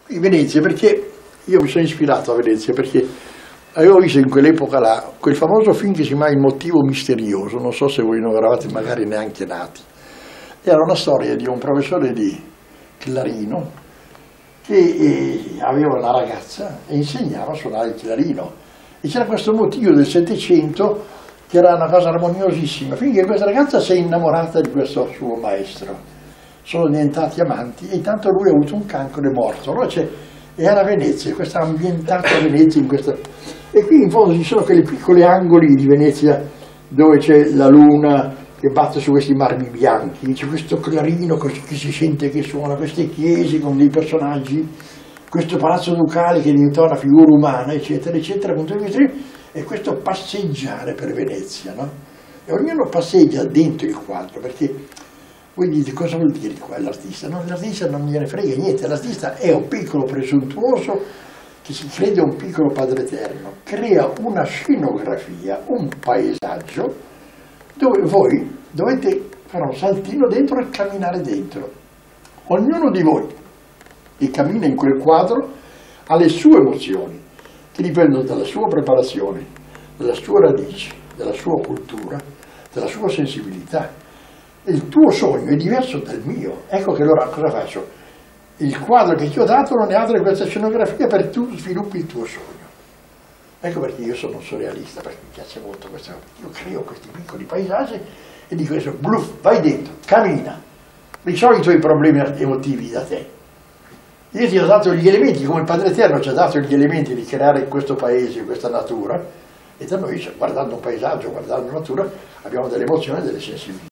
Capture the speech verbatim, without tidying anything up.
Venezia, perché io mi sono ispirato a Venezia perché avevo visto in quell'epoca là quel famoso film che si chiama Il motivo misterioso, non so se voi non eravate magari neanche nati. Era una storia di un professore di clarino che eh, aveva una ragazza e insegnava a suonare il clarino, e c'era questo motivo del Settecento che era una cosa armoniosissima, finché questa ragazza si è innamorata di questo suo maestro. Sono diventati amanti e intanto lui ha avuto un cancro e è morto. Allora c'è, era a Venezia, questa ambientata a Venezia in questa... E qui in fondo ci sono quei piccoli angoli di Venezia dove c'è la luna che batte su questi marmi bianchi, c'è questo clarino così che si sente che suona, queste chiese con dei personaggi, questo palazzo ducale che diventa una figura umana, eccetera, eccetera, e questo passeggiare per Venezia, no? E ognuno passeggia dentro il quadro, perché voi dite cosa vuol dire qua l'artista? No, l'artista non gliene frega niente, l'artista è un piccolo presuntuoso che si crede un piccolo Padre Eterno, crea una scenografia, un paesaggio dove voi dovete fare un saltino dentro e camminare dentro. Ognuno di voi che cammina in quel quadro ha le sue emozioni, che dipendono dalla sua preparazione, dalla sua radice, dalla sua cultura, dalla sua sensibilità. Il tuo sogno è diverso dal mio, ecco che allora cosa faccio? Il quadro che ti ho dato non è altro che questa scenografia perché tu sviluppi il tuo sogno. Ecco perché io sono un surrealista, perché mi piace molto questo, io creo questi piccoli paesaggi e dico adesso, bluff, vai dentro, cammina, risolvi i tuoi problemi emotivi da te. Io ti ho dato gli elementi, come il Padre Eterno ci ha dato gli elementi di creare questo paese, questa natura, e da noi, guardando un paesaggio, guardando la natura, abbiamo delle emozioni e delle sensibilità.